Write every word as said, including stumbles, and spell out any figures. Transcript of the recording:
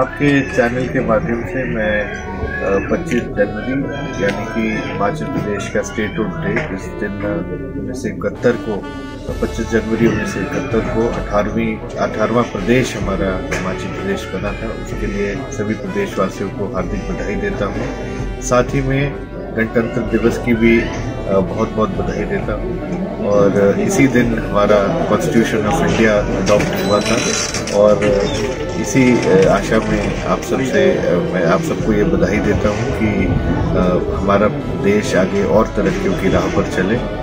आपके चैनल के माध्यम से मैं पच्चीस जनवरी यानी कि हिमाचल प्रदेश का स्टेटहुड डे, इस दिन उन्नीस सौ इकहत्तर को पच्चीस जनवरी उन्नीस सौ इकहत्तर को अठारहवीं अठारहवां प्रदेश हमारा हिमाचल प्रदेश बना था, उसके लिए सभी प्रदेशवासियों को हार्दिक बधाई देता हूँ। साथ ही में गणतंत्र दिवस की भी बहुत बहुत बधाई देता हूँ। और इसी दिन हमारा कॉन्स्टिट्यूशन ऑफ इंडिया अडॉप्ट हुआ था और इसी आशा में आप सबसे मैं आप सबको ये बधाई देता हूँ कि हमारा देश आगे और तरक्कियों की राह पर चले।